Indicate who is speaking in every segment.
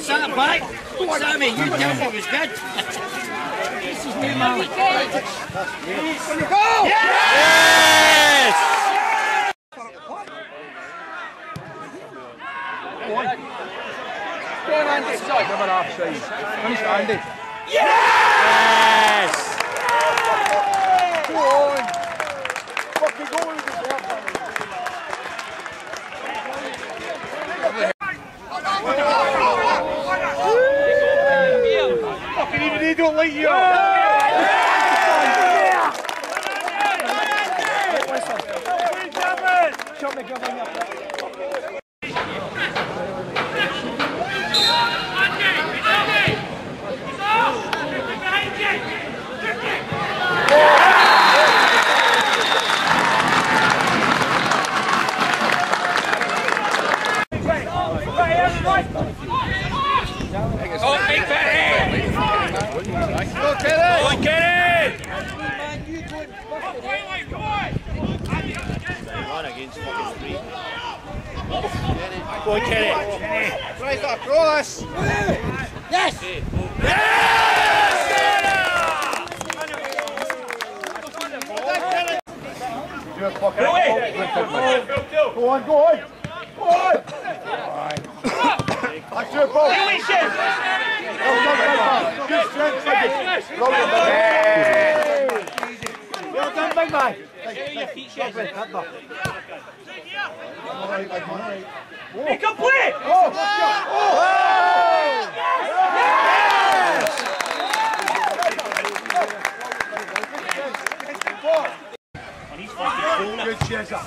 Speaker 1: What's that back? Sammy, you tell me it was good. This is new man. Go! Yes! Go on. Go on, Andy. Never offside. Finish Andy. Yes! Go on. Fucking go on. Fucking even they don't like you. Shot me, give me up.
Speaker 2: Oh, big Benny! Go get it! Go get it! One against fucking three. Go and get it! Right up, roll us! Yes! Yes!
Speaker 3: Go on, go on! Go on! That's your ball! Well done, big man!
Speaker 2: Make a play!
Speaker 3: Good chaser.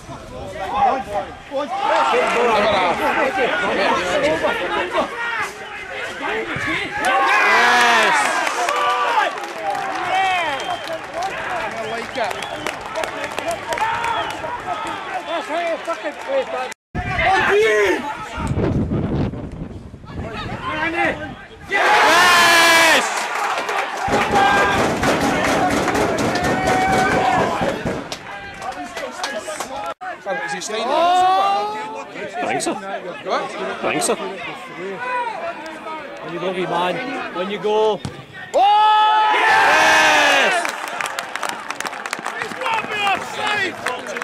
Speaker 1: Yes!
Speaker 3: I like it. That's how you fucking play that.
Speaker 1: Yes!
Speaker 3: Is he staying
Speaker 1: I think so. I think so.
Speaker 4: When you go, wee man. When you go.
Speaker 1: Oh! Yes!
Speaker 2: He's got to be offside!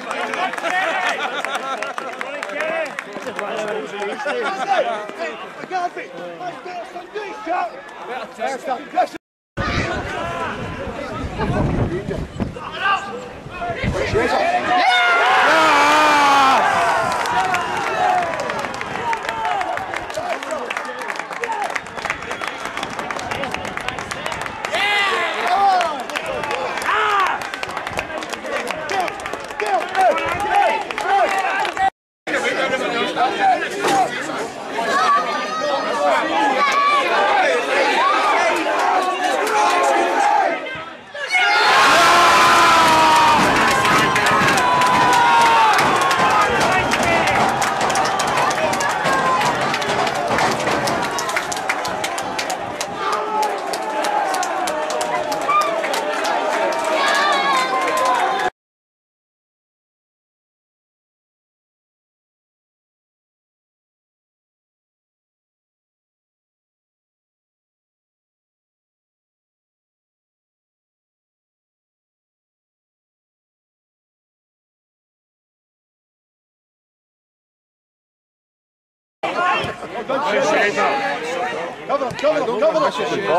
Speaker 3: Cover him, cover him, cover him.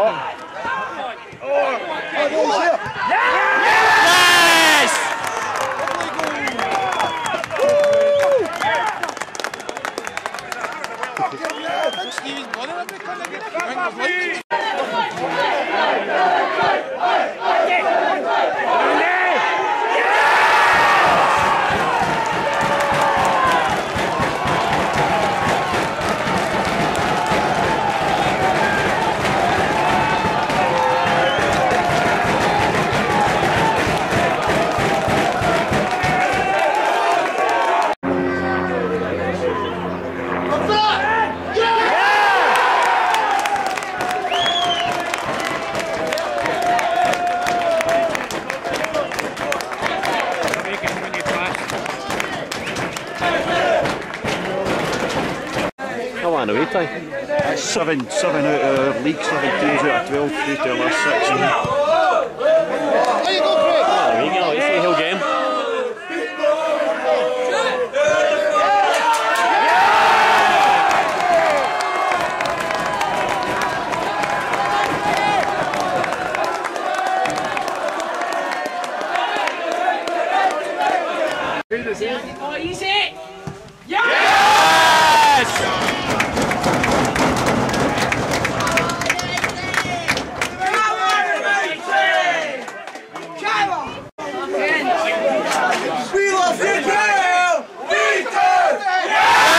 Speaker 1: Yes!
Speaker 4: Come on, away time.
Speaker 3: That's seven out of league, 7 teams out of 12 through to the last 6.
Speaker 2: There you go, Craig.
Speaker 4: There you go, it's the whole game.
Speaker 1: Easy!
Speaker 2: We love you, girl! We do!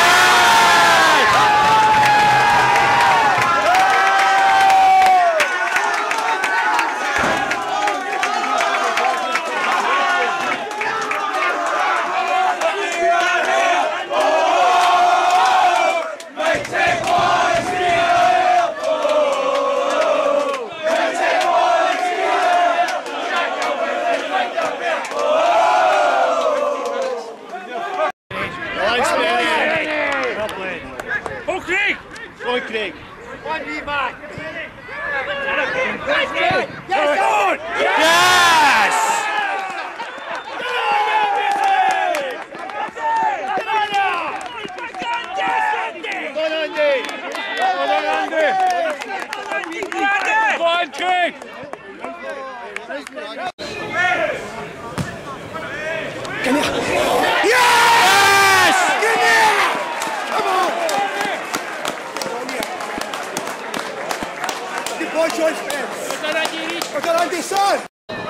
Speaker 3: Go on, Craig.
Speaker 2: One knee back.
Speaker 3: Yes!
Speaker 1: Go on, Craig!
Speaker 3: Yes!
Speaker 2: Come on! Good boy, George Spence. We're going to Andy, son!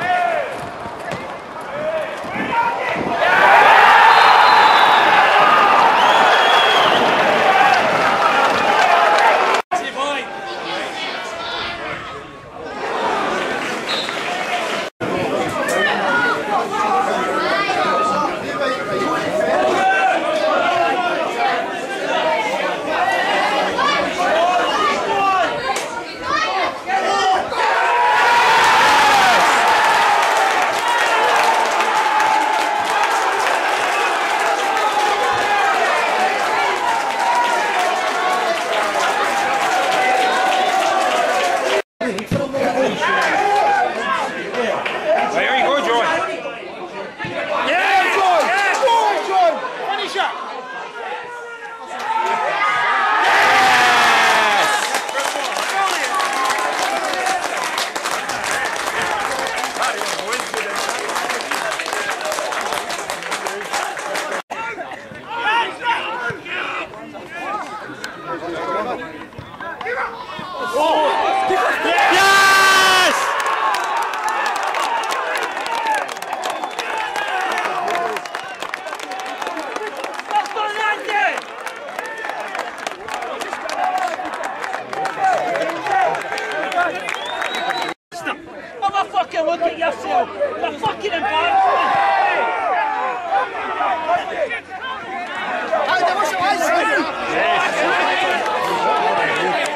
Speaker 1: Look at yourself! You're fucking embarrassment!
Speaker 2: Hey, there was a